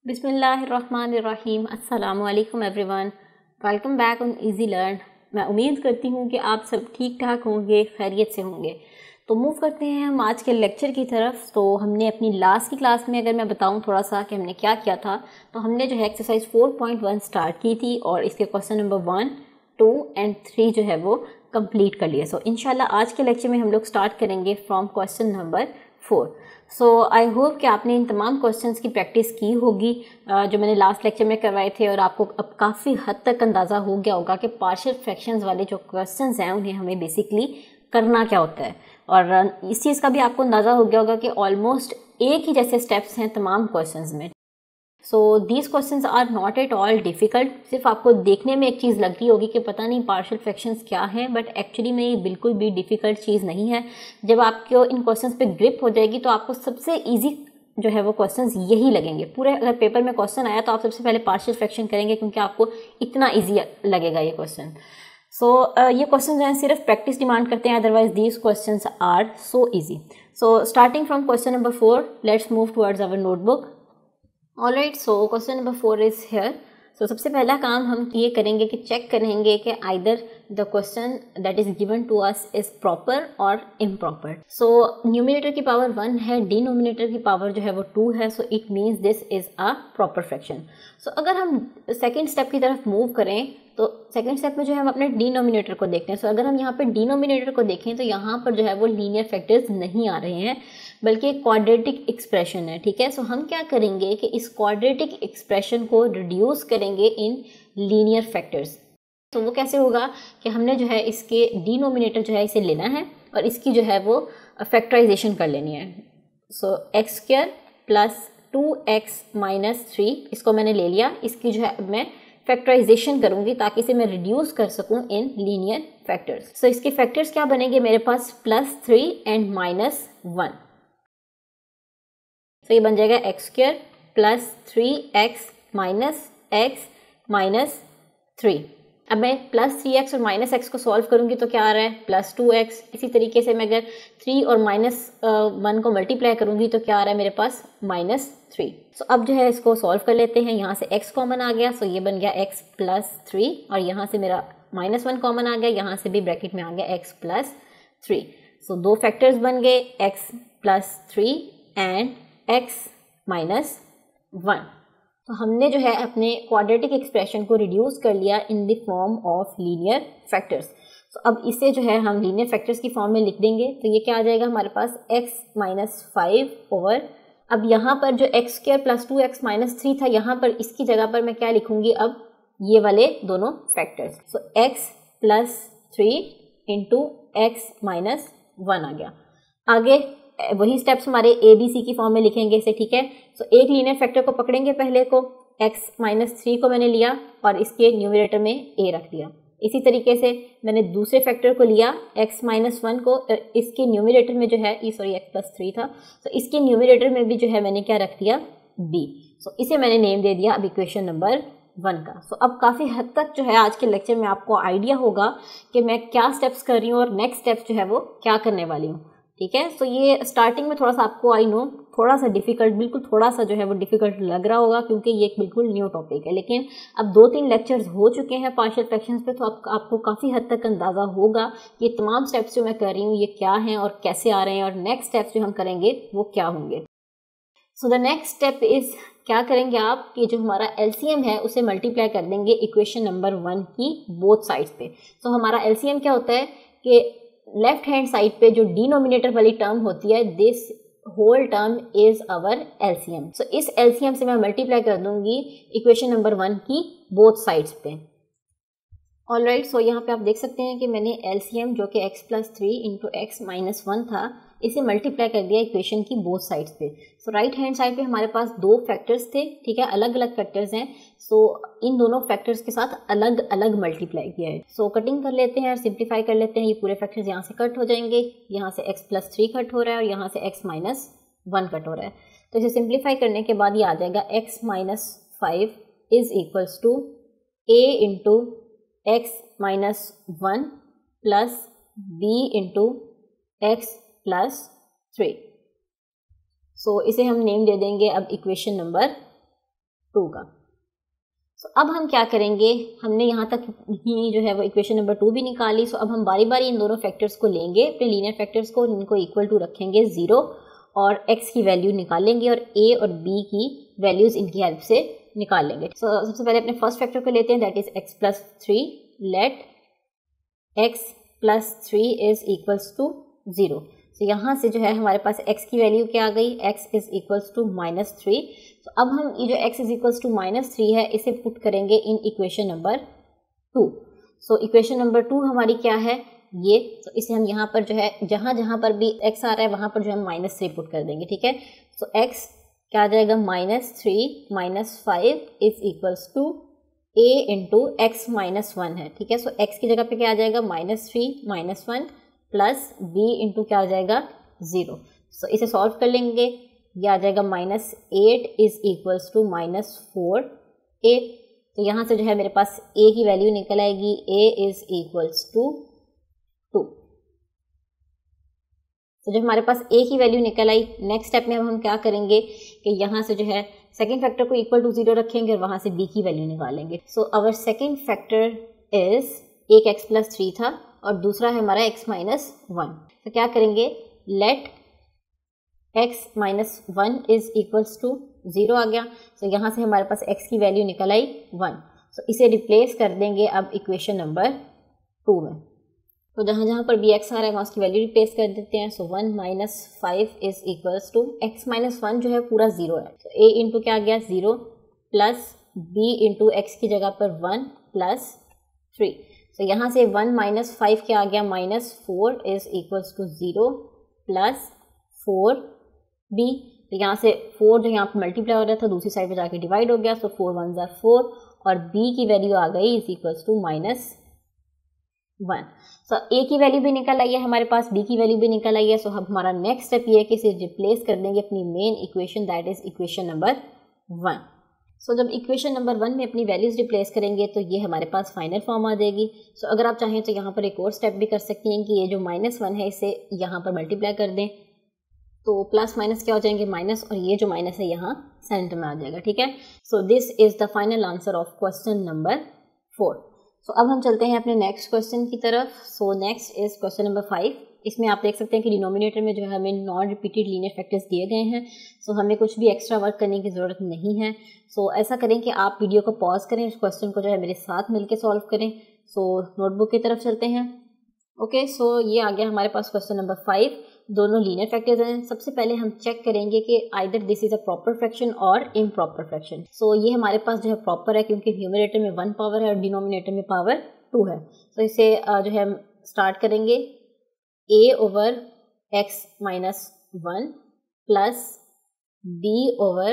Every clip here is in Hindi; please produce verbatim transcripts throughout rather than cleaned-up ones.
बिस्मिल्लाहिर्रहमानिर्रहीम। अस्सलामु अलैकुम everyone, welcome back on Easy Learn. मैं उम्मीद करती हूँ कि आप सब ठीक ठाक होंगे, खैरियत से होंगे। तो मूव करते हैं हम आज के लेक्चर की तरफ। तो हमने अपनी लास्ट की क्लास में अगर मैं बताऊँ थोड़ा सा कि हमने क्या किया था, तो हमने जो है exercise four point one start की थी और इसके question number one two and three जो है वो कंप्लीट कर लिए। सो इंशाल्लाह आज के लेक्चर में हम लोग स्टार्ट करेंगे from question number four. So I hope कि आपने इन तमाम क्वेश्चंस की प्रैक्टिस की होगी जो मैंने लास्ट लेक्चर में करवाए थे, और आपको अब काफ़ी हद तक अंदाज़ा हो गया होगा कि पार्शियल फ्रैक्शंस वाले जो क्वेश्चंस हैं उन्हें हमें बेसिकली करना क्या होता है। और इस चीज़ का भी आपको अंदाज़ा हो गया होगा कि ऑलमोस्ट एक ही जैसे स्टेप्स हैं तमाम क्वेश्चंस में। So these questions are not at all difficult. सिर्फ आपको देखने में एक चीज़ लग रही होगी कि पता नहीं पार्शियल फ्रैक्शंस क्या हैं, बट एक्चुअली में ये बिल्कुल भी डिफ़िकल्ट चीज़ नहीं है। जब आपको इन क्वेश्चंस पे ग्रिप हो जाएगी तो आपको सबसे इजी जो है वो क्वेश्चंस यही लगेंगे। पूरे अगर पेपर में क्वेश्चन आया तो आप सबसे पहले पार्शियल फ्रैक्शन करेंगे, क्योंकि आपको इतना ईजी लगेगा ये क्वेश्चन। सो so, uh, ये क्वेश्चन जो हैं सिर्फ प्रैक्टिस डिमांड करते हैं, otherwise these questions are so easy. So starting from question number four, let's move towards our notebook. All right, so question number four is here. So सबसे पहला काम हम ये करेंगे कि चेक करेंगे कि either the question that is given to us is proper और इम्प्रॉपर। सो न्यूमिनेटर की पावर वन है, डिनोमिनेटर की पावर जो है वो टू है, so it means this is a proper fraction. So अगर हम सेकेंड स्टेप की तरफ मूव करें तो सेकेंड स्टेप में जो है हम अपने डिनोमिनेटर को देखते हैं। सो so, अगर हम यहाँ पे डिनोमिनेटर को देखें तो यहाँ पर जो है वो लीनियर फैक्टर्स नहीं आ रहे हैं, बल्कि एक क्वाड्रेटिक एक्सप्रेशन है। ठीक है, सो so, हम क्या करेंगे कि इस क्वाड्रेटिक एक्सप्रेशन को रिड्यूस करेंगे इन लीनियर फैक्टर्स। तो वो कैसे होगा कि हमने जो है इसके डिनोमिनेटर जो है इसे लेना है और इसकी जो है वो फैक्टराइजेशन कर लेनी है। So x square plus two x minus three, इसको मैंने ले लिया, इसकी जो है अब मैं फैक्टराइजेशन करूंगी ताकि इसे मैं रिड्यूस कर सकूं इन लीनियर फैक्टर्स। सो इसके फैक्टर्स क्या बनेंगे मेरे पास, plus three and minus one. तो ये बन जाएगा x square plus three x minus x minus three. अब मैं प्लस थ्री एक्स और माइनस एक्स को सॉल्व करूंगी तो क्या आ रहा है, प्लस टू एक्स। इसी तरीके से मैं अगर थ्री और माइनस वन को मल्टीप्लाई करूंगी तो क्या आ रहा है मेरे पास, माइनस थ्री। सो अब जो है इसको सॉल्व कर लेते हैं। यहाँ से x कॉमन आ गया, सो so ये बन गया x प्लस थ्री, और यहाँ से मेरा माइनस वन कॉमन आ गया, यहाँ से भी ब्रैकेट में आ गया x प्लस थ्री। सो दो फैक्टर्स बन गए, x plus three and x minus one. तो हमने जो है अपने क्वाड्रेटिक एक्सप्रेशन को रिड्यूस कर लिया in the form of linear factors. तो अब इसे जो है हम लीनियर फैक्टर्स की फॉर्म में लिख देंगे। तो ये क्या आ जाएगा हमारे पास, x माइनस फाइव ओवर, अब यहाँ पर जो x square plus two x minus three था, यहाँ पर इसकी जगह पर मैं क्या लिखूंगी, अब ये वाले दोनों factors. So x plus three into x minus one आ गया। आगे वही स्टेप्स हमारे ए बी सी की फॉर्म में लिखेंगे इसे। ठीक है, सो so, एक लीनियर फैक्टर को पकड़ेंगे, पहले को एक्स माइनस थ्री को मैंने लिया और इसके न्यूमरेटर में ए रख दिया। इसी तरीके से मैंने दूसरे फैक्टर को लिया x माइनस वन को, इसके न्यूमरेटर में जो है ये सॉरी x प्लस थ्री था, तो इसके न्यूमरेटर में भी जो है मैंने क्या रख दिया, b। सो इसे मैंने नेम दे दिया अब इक्वेशन नंबर वन का। सो अब काफ़ी हद तक जो है आज के लेक्चर में आपको आइडिया होगा कि मैं क्या स्टेप्स कर रही हूँ और नेक्स्ट स्टेप्स जो है वो क्या करने वाली हूँ। ठीक है, सो ये स्टार्टिंग में थोड़ा सा आपको आई नो थोड़ा सा डिफिकल्ट, बिल्कुल थोड़ा सा जो है वो डिफिकल्ट लग रहा होगा, क्योंकि ये एक बिल्कुल न्यू टॉपिक है। लेकिन अब दो तीन लेक्चर्स हो चुके हैं पार्शियल फ्रैक्शंस पे, तो आप, आपको काफ़ी हद तक अंदाज़ा होगा कि ये तमाम स्टेप्स जो मैं कर रही हूँ ये क्या हैं और कैसे आ रहे हैं, और नेक्स्ट स्टेप्स जो हम करेंगे वो क्या होंगे। So the next step is, क्या करेंगे आप कि जो हमारा एलसीएम है उसे मल्टीप्लाई कर देंगे इक्वेशन नंबर वन की बोथ साइड्स पे। सो so, हमारा एलसीएम क्या होता है कि लेफ्ट हैंड साइड पे जो डिनोमिनेटर वाली टर्म होती है, this whole term is our LCM. So इस एलसीएम से मैं मल्टीप्लाई कर दूंगी इक्वेशन नंबर वन की बोथ साइड्स पे। ऑल राइट, सो यहाँ पे आप देख सकते हैं कि मैंने एलसीएम जो कि x plus three into x minus one था, इसे मल्टीप्लाई कर दिया इक्वेशन की बोथ साइड्स पे। सो राइट हैंड साइड पे हमारे पास दो फैक्टर्स थे। ठीक है, अलग अलग फैक्टर्स हैं, सो so, इन दोनों फैक्टर्स के साथ अलग अलग मल्टीप्लाई किया है। सो so, कटिंग कर लेते हैं और सिंप्लीफाई कर लेते हैं। ये पूरे फैक्टर्स यहाँ से कट हो जाएंगे, यहाँ से x प्लस थ्री कट हो रहा है और यहाँ से x माइनस वन कट हो रहा है। तो इसे सिंप्लीफाई करने के बाद ये आ जाएगा x minus five is equals to a into x minus one plus b into x plus three. So इसे हम नेम दे देंगे अब इक्वेशन नंबर टू का। सो so, अब हम क्या करेंगे, हमने यहाँ तक ही जो है वो इक्वेशन नंबर टू भी निकाली। सो so, अब हम बारी बारी इन दोनों फैक्टर्स को लेंगे, अपने लीनियर फैक्टर्स को, इनको इक्वल टू रखेंगे ज़ीरो और x की वैल्यू निकालेंगे और a और b की वैल्यूज़ इनकी हेल्प से निकाल लेंगे। सो so, सबसे पहले अपने फर्स्ट फैक्टर को लेते हैं, that is x plus three. Let x plus three is equals to zero. तो यहाँ से जो है हमारे पास x की वैल्यू क्या आ गई, x is equals to minus three. तो अब हम ये जो x is equals to minus three है इसे पुट करेंगे in equation number two. So equation number two हमारी क्या है, ये। तो इसे हम यहाँ पर जो है जहाँ जहाँ पर भी x आ रहा है वहाँ पर जो है माइनस थ्री पुट कर देंगे, ठीक है। सो so, x क्या आ जाएगा, minus three minus five is equals to a into x minus one है, ठीक है। सो so, x की जगह पे क्या आ जाएगा, minus three minus one plus b into क्या आ जाएगा, ज़ीरो। सो इसे सॉल्व कर लेंगे, ये आ जाएगा minus eight is equals to minus four a. तो यहाँ से जो है मेरे पास a की वैल्यू निकल आएगी, a is equals to two. तो जब हमारे पास a की वैल्यू निकल आई, नेक्स्ट स्टेप में अब हम क्या करेंगे कि यहाँ से जो है सेकेंड फैक्टर को इक्वल टू जीरो रखेंगे और वहाँ से b की वैल्यू निकालेंगे। So our second factor is, एक x प्लस थ्री था और दूसरा है हमारा x माइनस वन। तो क्या करेंगे, let x minus one is equals to zero आ गया। तो so, यहाँ से हमारे पास x की वैल्यू निकल आई वन। सो so, इसे रिप्लेस कर देंगे अब इक्वेशन नंबर टू में। तो जहाँ जहाँ पर भी x आ रहा है वहाँ उसकी वैल्यू रिप्लेस कर देते हैं। So one minus five is equals to x minus one जो है पूरा ज़ीरो है। तो so, a इंटू क्या आ गया, zero plus b into x की जगह पर वन प्लस थ्री। तो यहाँ से वन माइनस फाइव क्या आ गया, minus four is equals to zero plus four b। तो यहाँ से फोर जो यहाँ पर मल्टीप्लाई हो रहा था दूसरी साइड पे जाके डिवाइड हो गया। सो फोर वन ज़ा फोर और b की वैल्यू आ गई is equals to minus one. So a की वैल्यू भी निकल आई है हमारे पास, b की वैल्यू भी निकल आई है। सो so, अब हमारा नेक्स्ट स्टेप ये है कि इसे रिप्लेस कर देंगे अपनी main equation, that is equation number one. So जब इक्वेशन नंबर वन में अपनी वैल्यूज रिप्लेस करेंगे तो ये हमारे पास फाइनल फॉर्म आ जाएगी। सो so, अगर आप चाहें तो यहाँ पर एक और स्टेप भी कर सकती हैं कि ये जो माइनस वन है इसे यहाँ पर मल्टीप्लाई कर दें, तो प्लस माइनस क्या हो जाएंगे, माइनस, और ये जो माइनस है यहाँ सेंटर में आ जाएगा, ठीक है। So this is the final answer of question number four. So अब हम चलते हैं अपने नेक्स्ट क्वेश्चन की तरफ। So next is question number five. इसमें आप देख सकते हैं कि डिनोमिनेटर में जो है हमें नॉन रिपीटेड लीनियर फैक्टर्स दिए गए हैं। सो so, हमें कुछ भी एक्स्ट्रा वर्क करने की ज़रूरत नहीं है। सो so, ऐसा करें कि आप वीडियो को पॉज करें, इस क्वेश्चन को जो है मेरे साथ मिलकर सॉल्व करें। सो so, नोटबुक की तरफ चलते हैं। ओके, सो ये आ गया हमारे पास क्वेश्चन नंबर फाइव। दोनों लीनियर फैक्टर्स हैं। सबसे पहले हम चेक करेंगे कि either this is a proper fraction और इम्प्रॉपर फ्रैक्शन। सो ये हमारे पास जो है प्रॉपर है क्योंकि न्यूमरेटर में वन पावर है और डिनोमिनेटर में पावर टू है। तो इसे जो है हम स्टार्ट करेंगे a over x minus one plus b over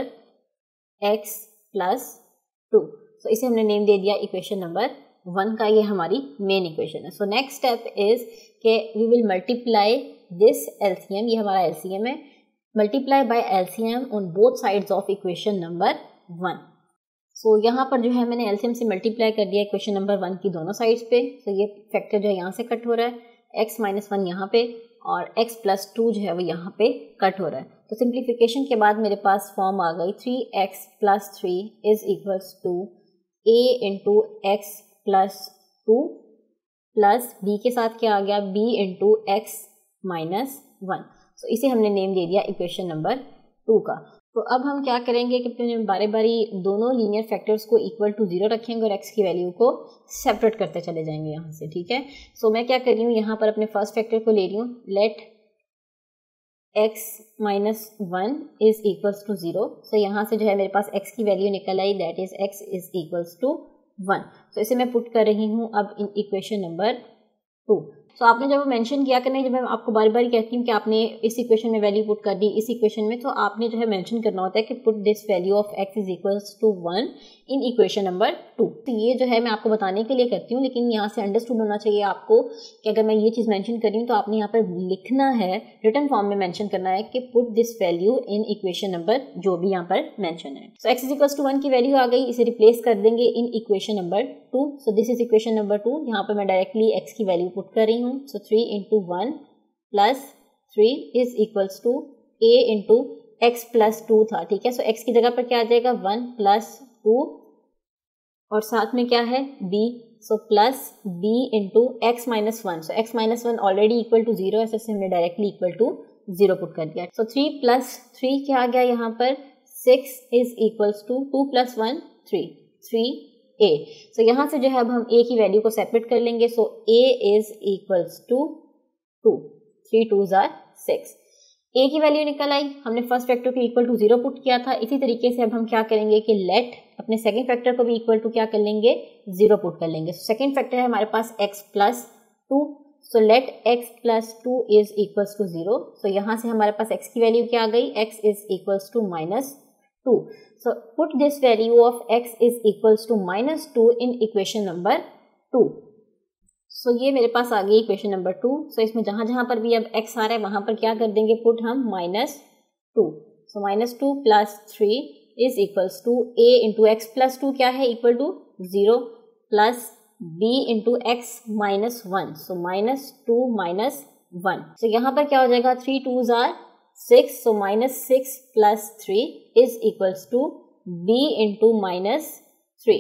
x plus two. तो इसे हमने नेम दे दिया इक्वेशन नंबर वन का, ये हमारी मेन इक्वेशन है। सो नेक्स्ट स्टेप इज के we will multiply this LCM, ये हमारा एलसीएम है, multiply by LCM on both sides of equation number one. So यहाँ पर जो है मैंने एलसीएम से मल्टीप्लाई कर दिया इक्वेशन नंबर वन की दोनों साइड्स पे। तो so, ये फैक्टर जो है यहाँ से कट हो रहा है, x माइनस वन यहाँ पे और x प्लस टू जो है वो यहाँ पे कट हो रहा है। तो सिंप्लीफिकेशन के बाद मेरे पास फॉर्म आ गई three x plus three is equals to a into x plus two plus b के साथ क्या आ गया, b into x minus one. So इसे हमने नेम दे दिया इक्वेशन नंबर टू का। तो अब हम क्या करेंगे कि बारी बारी दोनों लीनियर फैक्टर्स को इक्वल टू जीरो रखेंगे और x की वैल्यू को सेपरेट करते चले जाएंगे यहाँ से, ठीक है। सो so, मैं क्या कर रही हूँ, यहाँ पर अपने फर्स्ट फैक्टर को ले रही हूँ, let x minus one is equals to zero. So यहाँ से जो है मेरे पास x की वैल्यू निकल आई, that is x is equals to one. So इसे मैं पुट कर रही हूँ अब in equation number two. So so, आपने जब मेंशन किया कि नहीं, जब मैं आपको बारी बारी कहती हूँ कि आपने इस इक्वेशन में वैल्यू पुट कर दी इस इक्वेशन में, तो आपने जो है मेंशन करना होता है कि put this value of x is equals to one in equation number two. तो ये जो है मैं आपको बताने के लिए करती हूँ, लेकिन यहाँ से अंडरस्टूड होना चाहिए आपको कि अगर मैं ये चीज़ मेंशन कर रही हूँ तो आपने यहाँ पर लिखना है, रिटन फॉर्म में मेंशन करना है कि put this value in equation number जो भी यहाँ पर मेंशन है। So x is equals to one की वैल्यू आ गई, इसे रिप्लेस कर देंगे in equation number two. So this is equation number two. यहाँ पर मैं डायरेक्टली x की वैल्यू पुट कर रही हूँ। So three into one plus three is equals to a into x plus two था, ठीक है। सो so, x की जगह पर क्या आ जाएगा, वन प्लस टू और साथ में क्या है b, so plus b into x minus one, so x minus one already equal to zero है, so हमने directly equal to zero put कर दिया। सो थ्री प्लस थ्री क्या आ गया यहाँ पर, six is equals to two plus one three, three a. So यहाँ से जो है अब हम a की वैल्यू को सेपरेट कर लेंगे, so a is equals to two, three two जार सिक्स। a की वैल्यू निकल आई, हमने फर्स्ट फैक्टर को इक्वल टू जीरो पुट किया था। इसी तरीके से अब हम क्या करेंगे कि लेट अपने सेकंड फैक्टर को भी इक्वल टू क्या कर लेंगे, जीरो पुट कर लेंगे। सेकंड फैक्टर है हमारे पास x plus two, so let x plus two is equals to zero. So यहाँ से हमारे पास x की वैल्यू क्या आ गई, x is equals to minus two. So put this value of x is equals to minus two in equation number two. So so, ये मेरे पास आ गई इक्वेशन नंबर टू। सो इसमें जहाँ जहाँ पर भी अब x आ रहा है वहाँ पर क्या कर देंगे, पुट हम minus two. So minus two plus three is equals to a into x plus two क्या है, equal to zero, plus b into x minus one, so minus two minus one. So यहाँ पर क्या हो जाएगा, थ्री टू जार six, so minus six plus three is equals to b into minus three.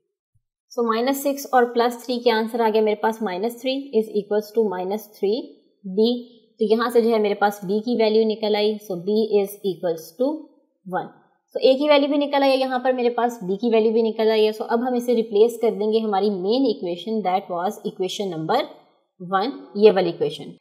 So minus six और प्लस थ्री के आंसर आ गया मेरे पास minus three is equals to minus three b. तो यहाँ से जो है मेरे पास b की वैल्यू निकल आई, so b is equals to one. So a की वैल्यू भी निकल आई है, यहाँ पर मेरे पास b की वैल्यू भी निकल आई है। सो so, अब हम इसे रिप्लेस कर देंगे हमारी main equation, that was equation number one, ये वाली equation.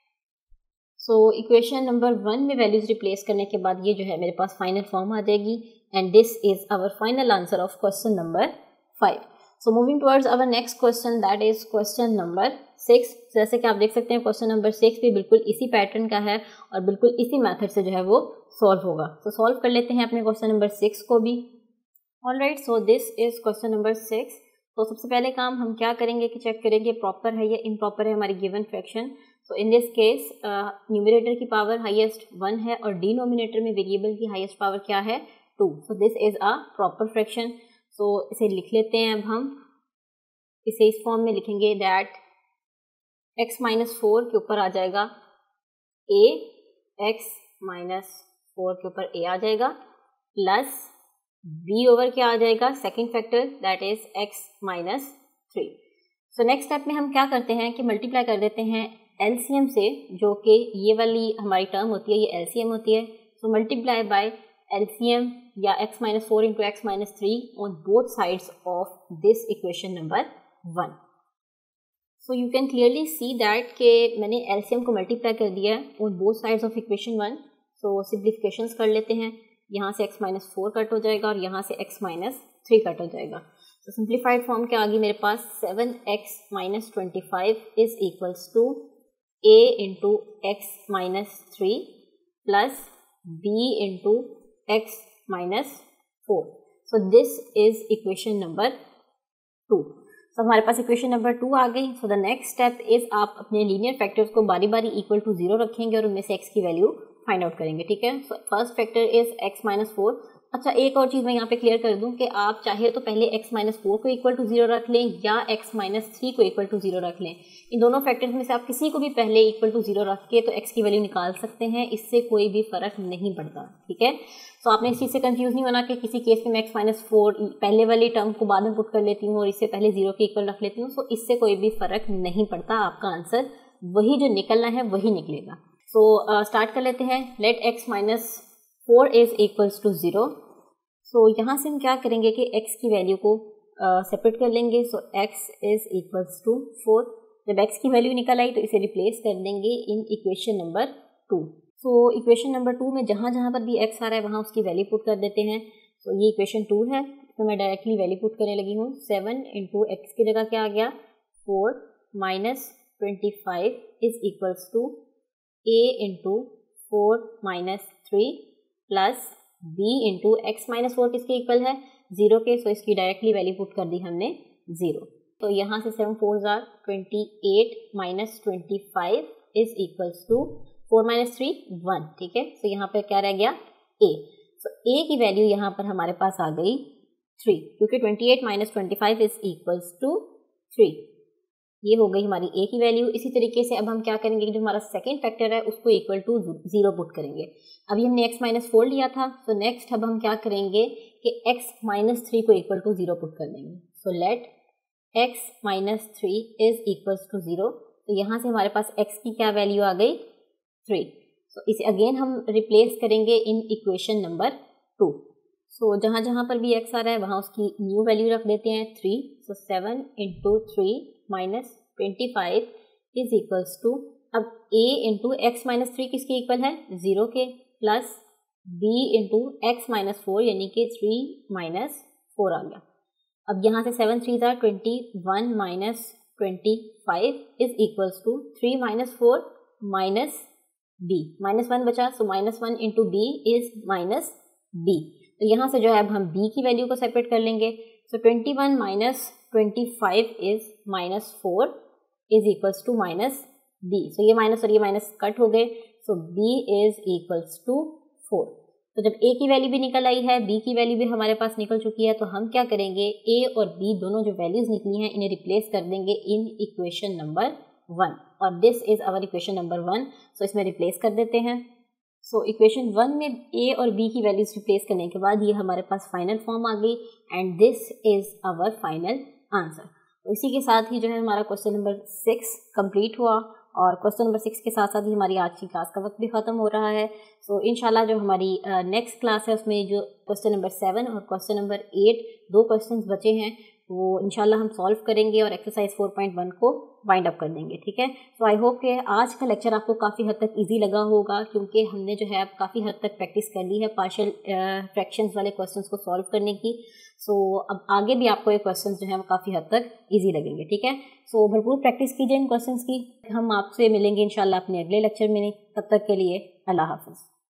So equation number one में वैल्यूज रिप्लेस करने के बाद ये जो है मेरे पास फाइनल फॉर्म आ जाएगी, and this is our final answer of question number five. So moving towards our next question, that is question number six. जैसे कि आप देख सकते हैं क्वेश्चन नंबर सिक्स भी बिल्कुल इसी पैटर्न का है और बिल्कुल इसी मेथड से जो है वो सॉल्व होगा। तो so, सॉल्व कर लेते हैं अपने क्वेश्चन नंबर सिक्स को भी। Alright, so this is question number six. तो सबसे पहले काम हम क्या करेंगे कि चेक करेंगे प्रॉपर है या इम्प्रॉपर है हमारी given fraction. So in this case numerator की पावर हाईएस्ट वन है और डिनोमिनेटर में वेरिएबल की हाईएस्ट पावर क्या है, two. So this is a proper fraction. So इसे लिख लेते हैं। अब हम इसे इस फॉर्म में लिखेंगे दैट x माइनस फोर के ऊपर आ जाएगा a, x माइनस फोर के ऊपर a आ जाएगा, प्लस b ओवर क्या आ जाएगा, second factor that is x minus three. So next step में हम क्या करते हैं कि मल्टीप्लाई कर देते हैं एलसीएम से, जो कि ये वाली हमारी टर्म होती है, ये एलसीएम होती है। सो मल्टीप्लाई बाय एलसीएम या x minus four into x minus three on both sides of this equation number one. So you can clearly see that के मैंने एलसीएम को मल्टीप्लाई कर दिया है on both sides of equation one. So simplifications कर लेते हैं, यहाँ से x माइनस फोर कट हो जाएगा और यहाँ से x माइनस थ्री कट हो जाएगा। सो सिंप्लीफाइड फॉर्म क्या आ गई मेरे पास, seven x minus twenty five is equals to a into x minus three plus b into x minus four. So this is equation number two. So हमारे पास इक्वेशन नंबर टू आ गई। So the next step is आप अपने लीनियर फैक्टर्स को बारी बारी इक्वल टू जीरो रखेंगे और उनमें से x की वैल्यू फाइंड आउट करेंगे, ठीक है। So first factor is x minus four. अच्छा, एक और चीज़ मैं यहाँ पे क्लियर कर दूँ कि आप चाहे तो पहले x माइनस फोर को इक्वल टू जीरो रख लें या x माइनस थ्री को इक्वल टू जीरो रख लें। इन दोनों फैक्टर्स में से आप किसी को भी पहले इक्वल टू जीरो रख के तो x की वैल्यू निकाल सकते हैं, इससे कोई भी फर्क नहीं पड़ता, ठीक है। सो so, आपने इस चीज़ से कंफ्यूज नहीं होना कि किसी केस में मैं x माइनस फोर पहले वाली टर्म को बाद में पुट कर लेती हूँ और इससे पहले जीरो के इक्वल रख लेती हूँ। सो so, इससे कोई भी फर्क नहीं पड़ता, आपका आंसर वही जो निकलना है वही निकलेगा। सो स्टार्ट uh, कर लेते हैं। Let x minus four is equals to zero. So यहाँ से हम क्या करेंगे कि x की वैल्यू को सेपरेट uh, कर लेंगे। So so, x is equals to four. जब x की वैल्यू निकल आई तो इसे रिप्लेस कर देंगे in equation number two. So equation number two में जहाँ जहाँ पर भी x आ रहा है वहाँ उसकी वैल्यू पुट कर देते हैं। सो so, ये इक्वेशन टू है, तो मैं डायरेक्टली वैल्यू पुट करने लगी हूँ। सेवन इंटू एक्स की जगह क्या आ गया, four minus twenty five is equals to a into four minus three plus b into x minus four किसके इक्वल है, जीरो के। सो so, इसकी डायरेक्टली वैल्यू पुट कर दी हमने जीरो। तो यहाँ से seven four are twenty eight minus twenty five is equals to four minus three one, ठीक है। सो so, यहाँ पर क्या रह गया a। सो so, a की वैल्यू यहाँ पर हमारे पास आ गई थ्री, क्योंकि twenty eight minus twenty five is equals to three. ये हो गई हमारी ए की वैल्यू। इसी तरीके से अब हम क्या करेंगे कि जो हमारा सेकेंड फैक्टर है उसको इक्वल टू जीरो पुट करेंगे। अभी हमने x माइनस फोर लिया था, तो नेक्स्ट अब हम क्या करेंगे कि x माइनस थ्री को इक्वल टू जीरो पुट कर देंगे। So let x minus three is equals to zero. तो यहाँ से हमारे पास x की क्या वैल्यू आ गई, थ्री। सो इसे अगेन हम रिप्लेस करेंगे in equation number two. So जहाँ जहाँ पर भी x आ रहा है वहाँ उसकी न्यू वैल्यू रख देते हैं three. So seven into three minus twenty five is equals to, अब a into x minus three किसके इक्वल है, ज़ीरो के, plus b into x minus four यानी कि थ्री माइनस फोर आ गया। अब यहाँ से seven three are twenty one minus twenty five is equals to three minus four minus b, minus one बचा, so minus one into b is minus b। तो यहाँ से जो है अब हम b की वैल्यू को सेपरेट कर लेंगे। So twenty one minus twenty five is minus four is equals to minus b। So ये माइनस और ये माइनस कट हो गए, so b is equals to four. तो जब a की वैल्यू भी निकल आई है, b की वैल्यू भी हमारे पास निकल चुकी है, तो हम क्या करेंगे, a और b दोनों जो वैल्यूज निकली हैं इन्हें रिप्लेस कर देंगे इन इक्वेशन नंबर वन, और this is our equation number one. So इसमें रिप्लेस कर देते हैं। सो इक्वेशन वन में a और b की वैल्यूज रिप्लेस करने के बाद ये हमारे पास फाइनल फॉर्म आ गई, and this is our final answer. तो इसी के साथ ही जो है हमारा क्वेश्चन नंबर सिक्स कंप्लीट हुआ, और क्वेश्चन नंबर सिक्स के साथ साथ ही हमारी आज की क्लास का वक्त भी ख़त्म हो रहा है। सो so, इंशाल्लाह जो हमारी नेक्स्ट uh, क्लास है उसमें जो क्वेश्चन नंबर सेवन और क्वेश्चन नंबर एट दो क्वेश्चंस बचे हैं वो इंशाल्लाह हम सॉल्व करेंगे और एक्सरसाइज फोर पॉइंट वन को वाइंड अप कर देंगे, ठीक है। सो आई होप कि आज का लेक्चर आपको काफ़ी हद तक इजी लगा होगा, क्योंकि हमने जो है अब काफ़ी हद तक प्रैक्टिस कर ली है पार्शियल फ्रैक्शंस वाले क्वेश्चंस को सॉल्व करने की। सो so, अब आगे भी आपको ये क्वेश्चंस जो है वो काफ़ी हद तक इजी लगेंगे, ठीक है। सो so, भरपूर प्रैक्टिस कीजिए इन क्वेश्चंस की। हम आपसे मिलेंगे इंशाल्लाह अपने अगले लेक्चर में। तब तक के लिए अल्लाह हाफ़िज़।